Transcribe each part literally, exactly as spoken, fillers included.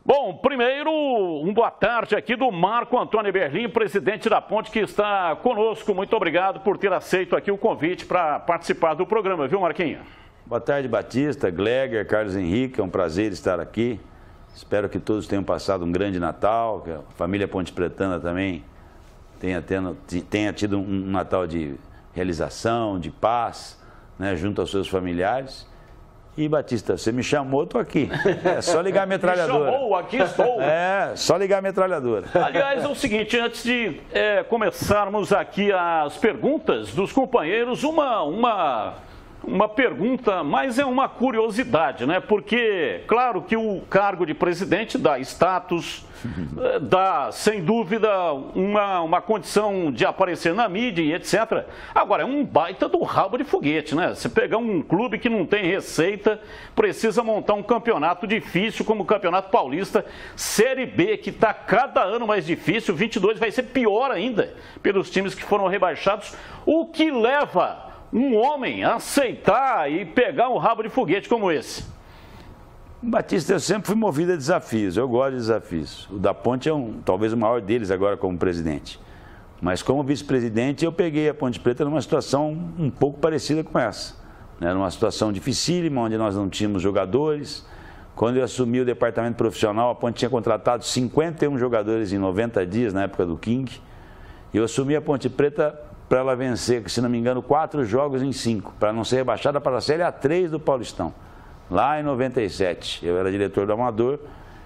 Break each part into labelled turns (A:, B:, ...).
A: Bom, primeiro, um boa tarde aqui do Marco Antônio Eberlin, presidente da Ponte, que está conosco. Muito obrigado por ter aceito aqui o convite para participar do programa, viu, Marquinhos?
B: Boa tarde, Batista, Gleger, Carlos Henrique, é um prazer estar aqui. Espero que todos tenham passado um grande Natal, que a família Ponte Pretana também tenha, tendo, tenha tido um Natal de realização, de paz, né, junto aos seus familiares. E, Batista, você me chamou, estou aqui. É só ligar a metralhadora.
A: Me chamou, aqui estou.
B: É, só ligar a metralhadora.
A: Aliás, é o seguinte, antes de é, começarmos aqui as perguntas dos companheiros, uma, uma, uma pergunta, mas é uma curiosidade, né? Porque, claro que o cargo de presidente dá status, dá, sem dúvida, uma, uma condição de aparecer na mídia e etcétera. Agora, é um baita do rabo de foguete, né? Você pegar um clube que não tem receita, precisa montar um campeonato difícil como o Campeonato Paulista, Série B, que está cada ano mais difícil, vinte e dois vai ser pior ainda pelos times que foram rebaixados, o que leva um homem a aceitar e pegar um rabo de foguete como esse?
B: Batista, eu sempre fui movido a desafios, eu gosto de desafios. O da Ponte é um, talvez o maior deles agora como presidente. Mas como vice-presidente eu peguei a Ponte Preta numa situação um pouco parecida com essa. Era uma situação dificílima, onde nós não tínhamos jogadores. Quando eu assumi o departamento profissional, a Ponte tinha contratado cinquenta e um jogadores em noventa dias, na época do King. E eu assumi a Ponte Preta para ela vencer, se não me engano, quatro jogos em cinco, para não ser rebaixada para a Série A três do Paulistão. Lá em noventa e sete, eu era diretor do Amador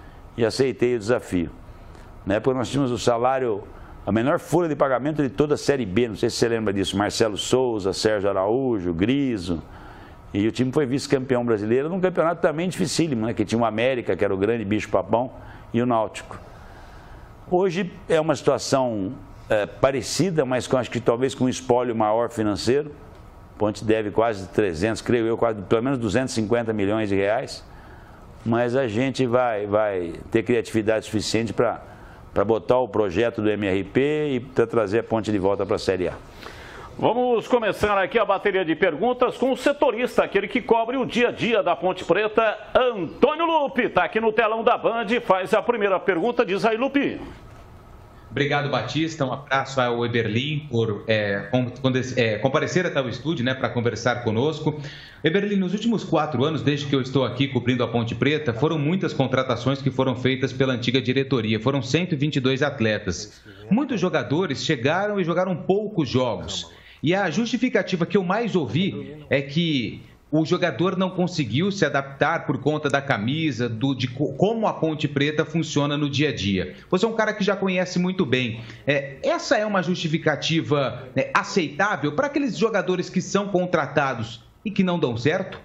B: e aceitei o desafio. Na época nós tínhamos o salário, a menor folha de pagamento de toda a Série B, não sei se você lembra disso, Marcelo Souza, Sérgio Araújo, Griso, e o time foi vice-campeão brasileiro num campeonato também dificílimo, né, que tinha o América, que era o grande bicho-papão, e o Náutico. Hoje é uma situação é, parecida, mas com, acho que talvez com um espólio maior financeiro. A Ponte deve quase trezentos, creio eu, quase, pelo menos duzentos e cinquenta milhões de reais, mas a gente vai, vai ter criatividade suficiente para para botar o projeto do M R P e para trazer a Ponte de volta para a Série A.
A: Vamos começar aqui a bateria de perguntas com o setorista, aquele que cobre o dia a dia da Ponte Preta, Antônio Lupi. Está aqui no telão da Band, faz a primeira pergunta, diz aí, Lupi.
C: Obrigado, Batista. Um abraço ao Eberlin por é, com, é, comparecer até o estúdio, né, para conversar conosco. Eberlin, nos últimos quatro anos, desde que eu estou aqui cobrindo a Ponte Preta, foram muitas contratações que foram feitas pela antiga diretoria. Foram cento e vinte e dois atletas. Muitos jogadores chegaram e jogaram poucos jogos. E a justificativa que eu mais ouvi é que o jogador não conseguiu se adaptar por conta da camisa, do, de como a Ponte Preta funciona no dia a dia. Você é um cara que já conhece muito bem. É, essa é uma justificativa, né, aceitável para aqueles jogadores que são contratados e que não dão certo?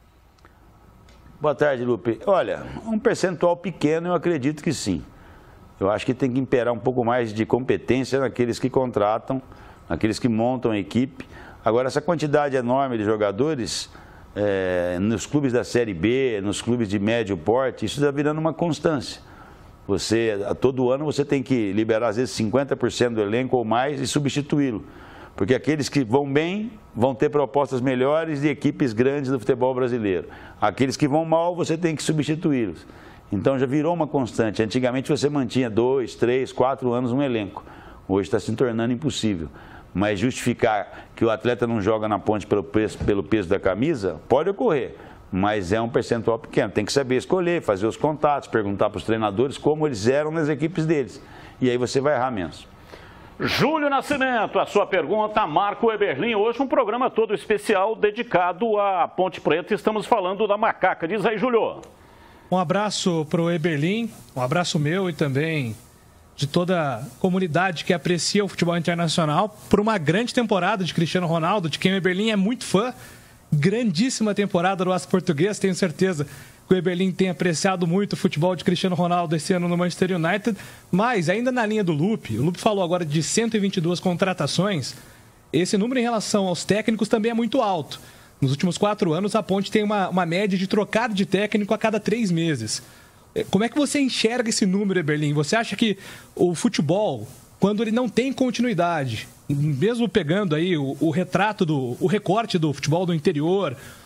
B: Boa tarde, Lupe. Olha, um percentual pequeno eu acredito que sim. Eu acho que tem que imperar um pouco mais de competência naqueles que contratam, naqueles que montam a equipe. Agora, essa quantidade enorme de jogadores... É, nos clubes da Série B, nos clubes de médio porte, isso está virando uma constância. Você, a todo ano você tem que liberar às vezes cinquenta por cento do elenco ou mais e substituí-lo. Porque aqueles que vão bem vão ter propostas melhores de equipes grandes do futebol brasileiro. Aqueles que vão mal você tem que substituí-los. Então já virou uma constante. Antigamente você mantinha dois, três, quatro anos um elenco. Hoje está se tornando impossível. Mas justificar que o atleta não joga na Ponte pelo peso, pelo peso da camisa, pode ocorrer, mas é um percentual pequeno. Tem que saber escolher, fazer os contatos, perguntar para os treinadores como eles eram nas equipes deles. E aí você vai errar menos.
A: Júlio Nascimento, a sua pergunta, Marco Eberlin. Hoje um programa todo especial dedicado à Ponte Preta. Estamos falando da Macaca. Diz aí, Júlio.
D: Um abraço para o Eberlin, um abraço meu e também de toda a comunidade que aprecia o futebol internacional, por uma grande temporada de Cristiano Ronaldo, de quem o Eberlin é muito fã. Grandíssima temporada do Aço Português, tenho certeza que o Eberlin tem apreciado muito o futebol de Cristiano Ronaldo esse ano no Manchester United, mas ainda na linha do Lupe, o Lupe falou agora de cento e vinte e duas contratações, esse número em relação aos técnicos também é muito alto. Nos últimos quatro anos, a Ponte tem uma, uma média de trocar de técnico a cada três meses. Como é que você enxerga esse número, Eberlin? Você acha que o futebol, quando ele não tem continuidade, mesmo pegando aí o, o retrato, do, o recorte do futebol do interior,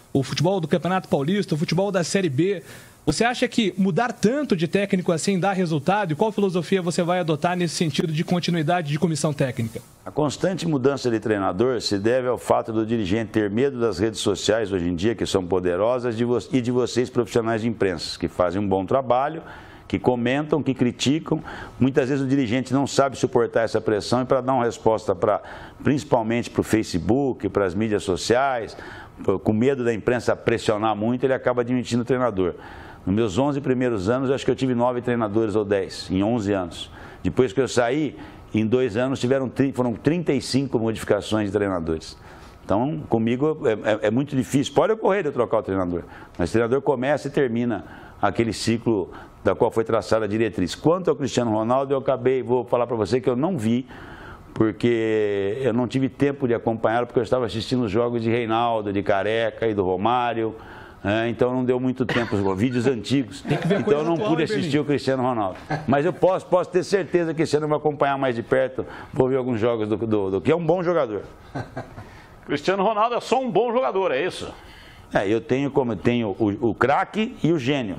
D: o futebol do Campeonato Paulista, o futebol da Série B. Você acha que mudar tanto de técnico assim dá resultado? E qual filosofia você vai adotar nesse sentido de continuidade de comissão técnica?
B: A constante mudança de treinador se deve ao fato do dirigente ter medo das redes sociais hoje em dia, que são poderosas, e de vocês profissionais de imprensa, que fazem um bom trabalho, que comentam, que criticam. Muitas vezes o dirigente não sabe suportar essa pressão e para dar uma resposta para, principalmente para o Facebook, para as mídias sociais, com medo da imprensa pressionar muito, ele acaba demitindo o treinador. Nos meus onze primeiros anos, eu acho que eu tive nove treinadores ou dez, em onze anos. Depois que eu saí, em dois anos, tiveram, foram trinta e cinco modificações de treinadores. Então, comigo é, é, é muito difícil. Pode ocorrer de eu trocar o treinador, mas o treinador começa e termina aquele ciclo da qual foi traçada a diretriz. Quanto ao Cristiano Ronaldo, eu acabei, vou falar para você que eu não vi, porque eu não tive tempo de acompanhá-lo, porque eu estava assistindo os jogos de Reinaldo, de Careca e do Romário. É, então não deu muito tempo, os vídeos antigos, então eu não pude assistir o Cristiano Ronaldo. Mas eu posso, posso ter certeza que esse ano eu vou acompanhar mais de perto, vou ver alguns jogos do, do, do que é um bom jogador.
A: Cristiano Ronaldo é só um bom jogador, é isso?
B: É, eu tenho como eu tenho o, o craque e o gênio.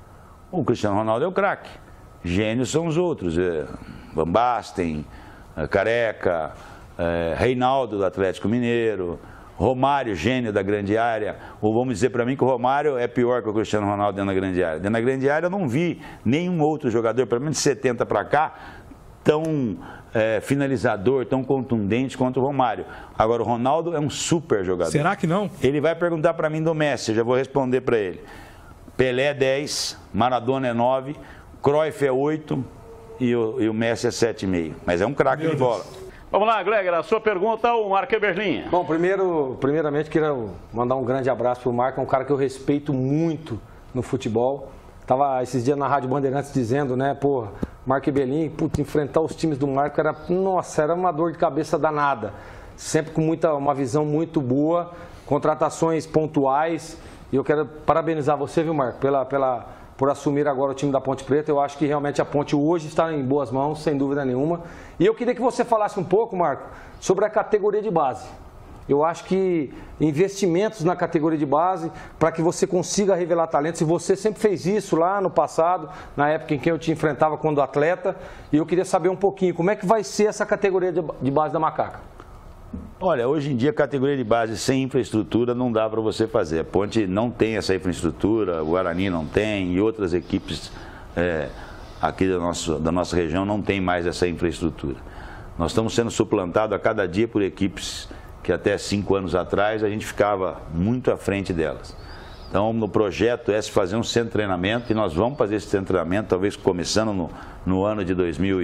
B: O Cristiano Ronaldo é o craque, gênios são os outros, é, Van Basten, é, Careca, é, Reinaldo do Atlético Mineiro, Romário, gênio da grande área. Ou vamos dizer para mim que o Romário é pior que o Cristiano Ronaldo dentro da grande área. Dentro da grande área eu não vi nenhum outro jogador, pelo menos de setenta para cá, tão é, finalizador, tão contundente quanto o Romário. Agora o Ronaldo é um super jogador.
D: Será que não?
B: Ele vai perguntar para mim do Messi, eu já vou responder para ele. Pelé é dez, Maradona é nove, Cruyff é oito e o, e o Messi é sete e meio. Mas é um craque de bola.
A: Vamos lá, Gleger, a sua pergunta ao Marco Eberlin.
E: Bom, primeiro, primeiramente queria mandar um grande abraço para o Marco, é um cara que eu respeito muito no futebol. Estava esses dias na Rádio Bandeirantes dizendo, né, pô, Marco Eberlin, putz, enfrentar os times do Marco era, nossa, era uma dor de cabeça danada. Sempre com muita, uma visão muito boa, contratações pontuais. E eu quero parabenizar você, viu, Marco, pela, pela, por assumir agora o time da Ponte Preta. Eu acho que realmente a Ponte hoje está em boas mãos, sem dúvida nenhuma. E eu queria que você falasse um pouco, Marco, sobre a categoria de base. Eu acho que investimentos na categoria de base, para que você consiga revelar talentos, e você sempre fez isso lá no passado, na época em que eu te enfrentava quando atleta, e eu queria saber um pouquinho, como é que vai ser essa categoria de base da Macaca?
B: Olha, hoje em dia a categoria de base sem infraestrutura não dá para você fazer. A Ponte não tem essa infraestrutura, o Guarani não tem, e outras equipes é, aqui da nossa, da nossa região não tem mais essa infraestrutura. Nós estamos sendo suplantados a cada dia por equipes que até cinco anos atrás a gente ficava muito à frente delas. Então, no projeto é se fazer um centro de treinamento, e nós vamos fazer esse centro de treinamento, talvez começando no, no ano de dois mil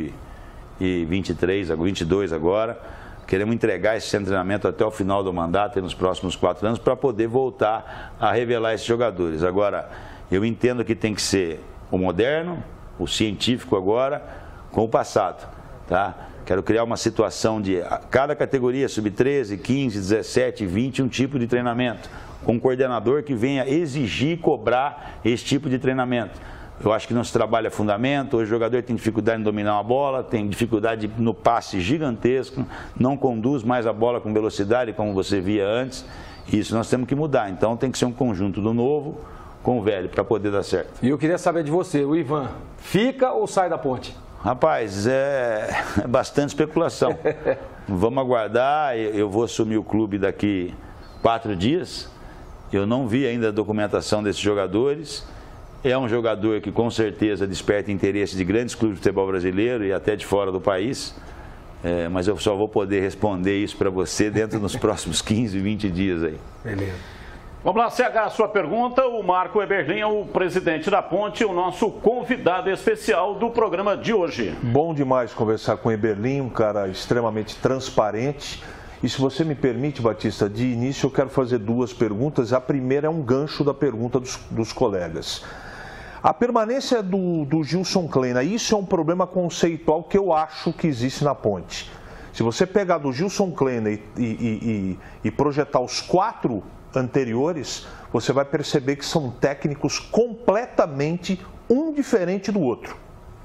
B: e vinte e três, vinte e dois agora. Queremos entregar esse centro de treinamento até o final do mandato e nos próximos quatro anos para poder voltar a revelar esses jogadores. Agora, eu entendo que tem que ser o moderno, o científico agora, com o passado, tá? Quero criar uma situação de cada categoria, sub treze, quinze, dezessete, vinte, um tipo de treinamento, com um coordenador que venha exigir e cobrar esse tipo de treinamento. Eu acho que não se trabalha fundamento, hoje o jogador tem dificuldade em dominar uma bola, tem dificuldade no passe gigantesco, não conduz mais a bola com velocidade como você via antes. Isso nós temos que mudar, então tem que ser um conjunto do novo com o velho para poder dar certo.
E: E eu queria saber de você, o Ivan, fica ou sai da Ponte?
B: Rapaz, é, é bastante especulação. Vamos aguardar, eu vou assumir o clube daqui quatro dias, eu não vi ainda a documentação desses jogadores. É um jogador que com certeza desperta interesse de grandes clubes de futebol brasileiro e até de fora do país, é, mas eu só vou poder responder isso para você dentro dos próximos quinze, vinte dias aí.
E: Beleza.
A: Vamos lá, C H, a sua pergunta. O Marco Eberlin é o presidente da Ponte, o nosso convidado especial do programa de hoje.
F: Bom demais conversar com o Eberlin, um cara extremamente transparente. E se você me permite, Batista, de início eu quero fazer duas perguntas. A primeira é um gancho da pergunta dos, dos colegas. A permanência do, do Gilson Kleina, isso é um problema conceitual que eu acho que existe na Ponte. Se você pegar do Gilson Kleina e, e, e, e projetar os quatro anteriores, você vai perceber que são técnicos completamente um diferente do outro.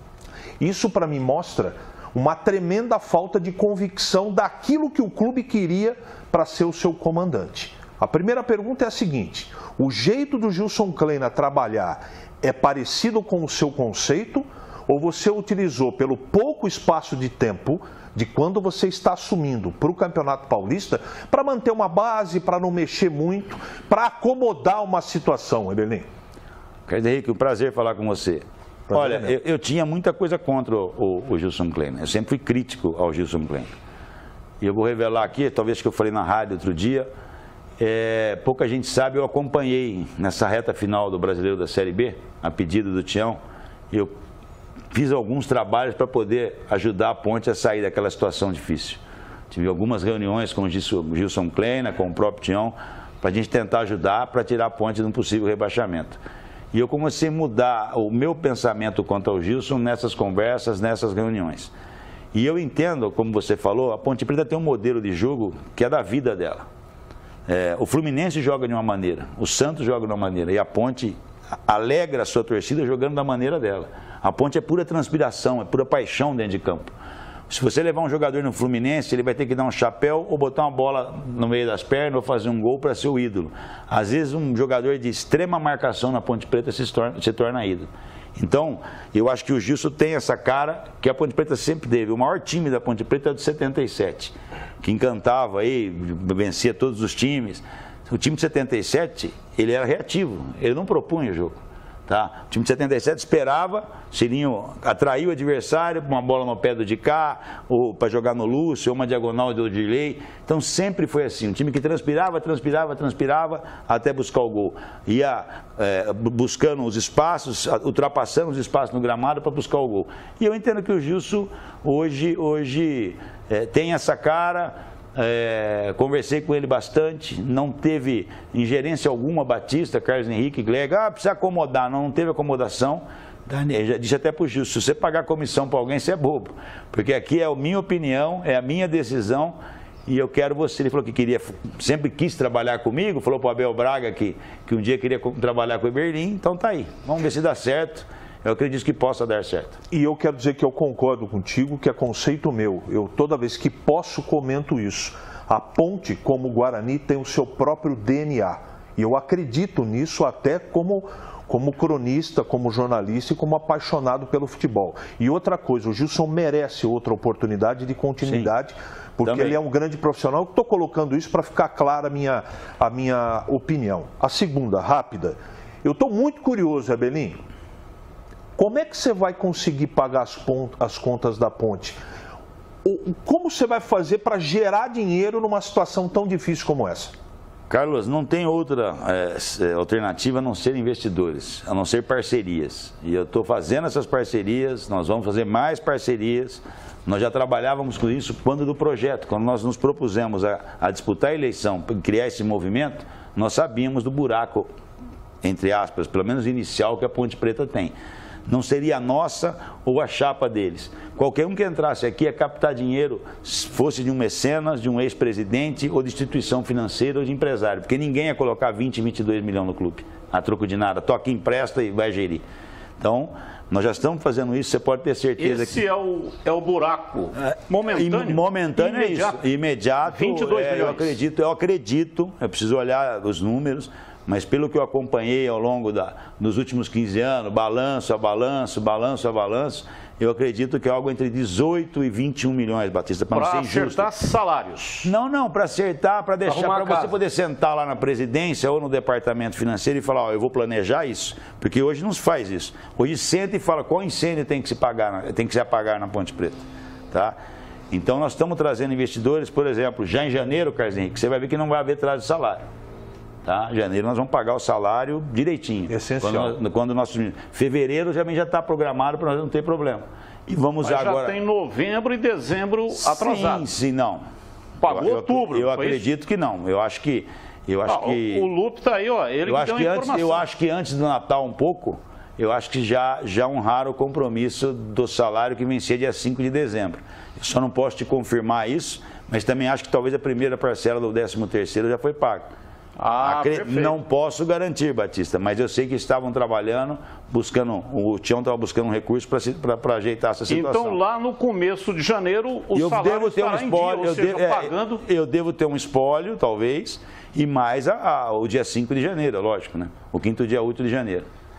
F: Isso para mim mostra uma tremenda falta de convicção daquilo que o clube queria para ser o seu comandante. A primeira pergunta é a seguinte: o jeito do Gilson Kleina trabalhar é parecido com o seu conceito ou você utilizou pelo pouco espaço de tempo de quando você está assumindo para o Campeonato Paulista para manter uma base, para não mexer muito, para acomodar uma situação, Eberlin?
B: Carlos Henrique, um prazer falar com você. Prazer. Olha, eu, eu tinha muita coisa contra o, o, o Gilson Kleina. Eu sempre fui crítico ao Gilson Kleina. E eu vou revelar aqui, talvez que eu falei na rádio outro dia, é, pouca gente sabe, eu acompanhei nessa reta final do Brasileiro da Série B, a pedido do Tião, eu fiz alguns trabalhos para poder ajudar a Ponte a sair daquela situação difícil. Tive algumas reuniões com o Gilson Kleina, com o próprio Tião, para a gente tentar ajudar para tirar a Ponte de um possível rebaixamento. E eu comecei a mudar o meu pensamento quanto ao Gilson nessas conversas, nessas reuniões. E eu entendo, como você falou, a Ponte Preta tem um modelo de jogo que é da vida dela. É, o Fluminense joga de uma maneira, o Santos joga de uma maneira, e a Ponte alegra a sua torcida jogando da maneira dela. A Ponte é pura transpiração, é pura paixão dentro de campo. Se você levar um jogador no Fluminense, ele vai ter que dar um chapéu ou botar uma bola no meio das pernas ou fazer um gol para ser o ídolo. Às vezes um jogador de extrema marcação na Ponte Preta se torna, se torna ídolo. Então, eu acho que o Gilson tem essa cara que a Ponte Preta sempre teve. O maior time da Ponte Preta é o de setenta e sete, que encantava aí, vencia todos os times. O time de setenta e sete, ele era reativo, ele não propunha o jogo. Tá? O time de setenta e sete esperava, Cirinho atraiu o adversário, uma bola no pé do de cá, ou para jogar no Lúcio, ou uma diagonal do Odilei. Então sempre foi assim, um time que transpirava, transpirava, transpirava, até buscar o gol. Ia é, buscando os espaços, ultrapassando os espaços no gramado para buscar o gol. E eu entendo que o Gilson hoje, hoje é, tem essa cara. É, conversei com ele bastante, não teve ingerência alguma, Batista, Carlos Henrique, Glega, ah, precisa acomodar, não, não teve acomodação. Daniel, já disse até para o Gilson, se você pagar comissão para alguém, você é bobo, porque aqui é a minha opinião, é a minha decisão e eu quero você. Ele falou que queria, sempre quis trabalhar comigo, falou para o Abel Braga que, que um dia queria trabalhar com o Eberlin, então tá aí, vamos ver se dá certo. Eu acredito que possa dar certo.
F: E eu quero dizer que eu concordo contigo, que é conceito meu. Eu, toda vez que posso, comento isso. A Ponte, como o Guarani, tem o seu próprio D N A. E eu acredito nisso até como, como cronista, como jornalista e como apaixonado pelo futebol. E outra coisa, o Gilson merece outra oportunidade de continuidade, sim, porque também ele é um grande profissional. Eu estou colocando isso para ficar clara a minha, a minha opinião. A segunda, rápida. Eu estou muito curioso, Eberlin. Como é que você vai conseguir pagar as, as contas da Ponte? Como você vai fazer para gerar dinheiro numa situação tão difícil como essa?
B: Carlos, não tem outra é, alternativa a não ser investidores, a não ser parcerias. E eu estou fazendo essas parcerias, nós vamos fazer mais parcerias. Nós já trabalhávamos com isso quando do projeto, quando nós nos propusemos a, a disputar a eleição, criar esse movimento, nós sabíamos do buraco, entre aspas, pelo menos inicial, que a Ponte Preta tem. Não seria a nossa ou a chapa deles. Qualquer um que entrasse aqui ia captar dinheiro, fosse de um mecenas, de um ex-presidente ou de instituição financeira ou de empresário, porque ninguém ia colocar vinte, vinte e dois milhões no clube, a troco de nada. Toca, empresta e vai gerir. Então, nós já estamos fazendo isso, você pode ter certeza.
A: Esse
B: que...
A: é, o, é o buraco momentâneo?
B: Momentâneo
A: imediato.
B: é isso, imediato.
A: vinte e dois
B: é,
A: milhões.
B: Eu acredito, eu acredito, eu preciso olhar os números, mas pelo que eu acompanhei ao longo da, dos últimos quinze anos, balanço a balanço, balanço a balanço, eu acredito que é algo entre dezoito e vinte e um milhões, Batista, para não ser injusto.
A: Para acertar salários.
B: Não, não, para acertar, para deixar, para você poder sentar lá na presidência ou no departamento financeiro e falar, ó, eu vou planejar isso, porque hoje não se faz isso. Hoje senta e fala qual incêndio tem que se pagar, tem que se apagar na Ponte Preta, tá? Então nós estamos trazendo investidores, por exemplo, já em janeiro, Carlos Henrique, você vai ver que não vai haver atraso de salário. Tá? Em janeiro nós vamos pagar o salário direitinho.
F: Essencial.
B: Quando, quando nosso fevereiro já já está programado para nós não ter problema. E vamos
A: Mas
B: já agora.
A: Já tem novembro e dezembro atrasado.
B: Sim, sim, não.
A: Pagou
B: eu,
A: outubro.
B: Eu, eu acredito isso? que não. Eu acho que eu acho ah, que
A: o, o Lupe está aí, ó. Ele
B: eu acho
A: deu
B: que
A: informação.
B: antes, eu acho que antes do Natal um pouco, eu acho que já já honraram o compromisso do salário que vencia dia cinco de dezembro. Eu só não posso te confirmar isso, mas também acho que talvez a primeira parcela do décimo terceiro já foi paga.
A: Ah,
B: Acre... Não posso garantir, Batista, mas eu sei que estavam trabalhando, buscando, o Tião estava buscando um recurso para ajeitar essa situação.
A: Então, lá no começo de janeiro, o
B: eu
A: salário
B: devo ter um espólio,
A: dia, ou
B: eu,
A: seja,
B: devo,
A: pagando...
B: é, eu devo ter um espólio, talvez, e mais a, a, o dia cinco de janeiro, lógico, né? O quinto dia útil de janeiro.